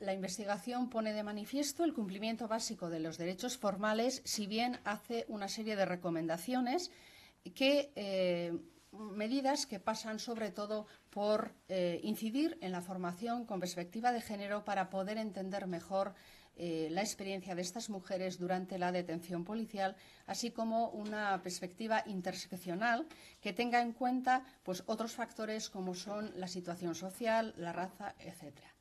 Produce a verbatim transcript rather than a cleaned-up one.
la investigación pone de manifiesto el cumplimiento básico de los derechos formales, si bien hace una serie de recomendaciones que eh, medidas que pasan sobre todo por eh, incidir en la formación con perspectiva de género para poder entender mejor eh, la experiencia de estas mujeres durante la detención policial, así como una perspectiva interseccional que tenga en cuenta pues, otros factores como son la situación social, la raza, etcétera.